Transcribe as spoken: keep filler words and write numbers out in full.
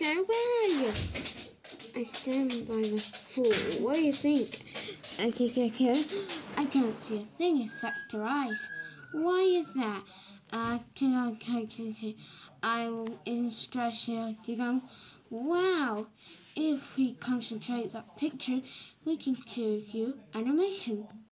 Okay, where are you? I stand by the pool. What do you think? Okay, okay, okay. I can't see a thing except your eyes. Why is that? Uh, okay, I will instruct you. You're going, wow. If we concentrate that picture, we can show you animation.